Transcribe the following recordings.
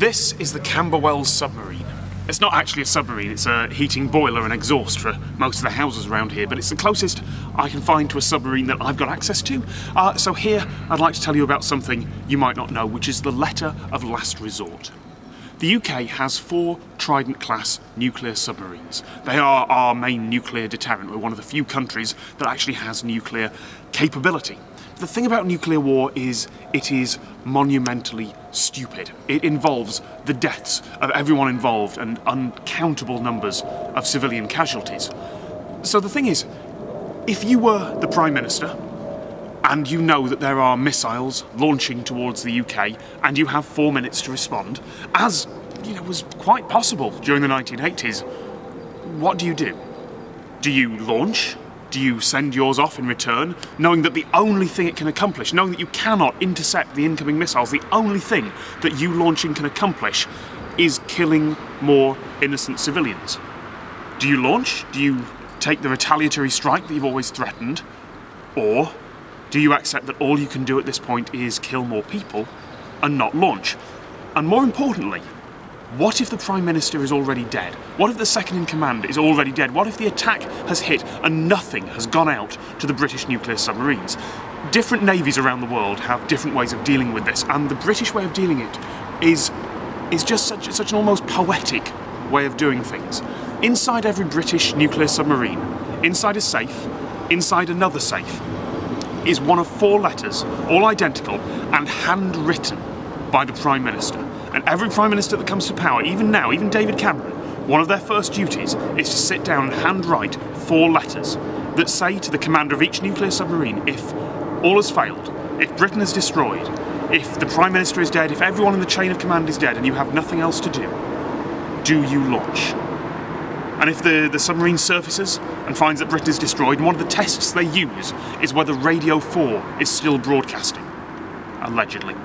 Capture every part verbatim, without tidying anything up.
This is the Camberwell submarine. It's not actually a submarine, it's a heating boiler and exhaust for most of the houses around here, but it's the closest I can find to a submarine that I've got access to. Uh, so here, I'd like to tell you about something you might not know, which is the letter of last resort. The U K has four Trident-class nuclear submarines. They are our main nuclear deterrent. We're one of the few countries that actually has nuclear capability. The thing about nuclear war is it is monumentally stupid. It involves the deaths of everyone involved and uncountable numbers of civilian casualties. So the thing is, if you were the Prime Minister and you know that there are missiles launching towards the U K and you have four minutes to respond, as you know was quite possible during the nineteen eighties, what do you do? Do you launch? Do you send yours off in return, knowing that the only thing it can accomplish, knowing that you cannot intercept the incoming missiles, the only thing that you launching can accomplish is killing more innocent civilians? Do you launch? Do you take the retaliatory strike that you've always threatened? Or do you accept that all you can do at this point is kill more people and not launch? And more importantly, what if the Prime Minister is already dead? What if the second-in-command is already dead? What if the attack has hit and nothing has gone out to the British nuclear submarines? Different navies around the world have different ways of dealing with this, and the British way of dealing it is, is just such, such an almost poetic way of doing things. Inside every British nuclear submarine, inside a safe, inside another safe, is one of four letters, all identical and handwritten by the Prime Minister. And every Prime Minister that comes to power, even now, even David Cameron, one of their first duties is to sit down and handwrite four letters that say to the commander of each nuclear submarine, if all has failed, if Britain is destroyed, if the Prime Minister is dead, if everyone in the chain of command is dead and you have nothing else to do, do you launch? And if the, the submarine surfaces and finds that Britain is destroyed, and one of the tests they use is whether Radio four is still broadcasting. Allegedly.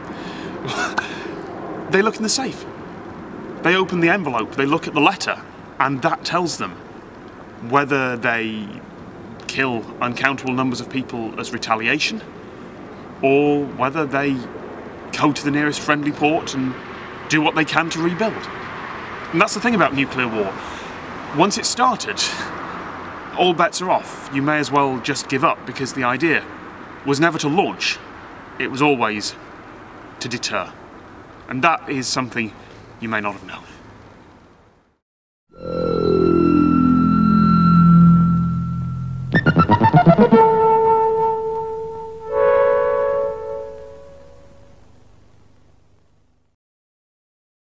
They look in the safe. They open the envelope, they look at the letter, and that tells them whether they kill uncountable numbers of people as retaliation, or whether they go to the nearest friendly port and do what they can to rebuild. And that's the thing about nuclear war. Once it's started, all bets are off. You may as well just give up, because the idea was never to launch. It was always to deter. And that is something you may not have known.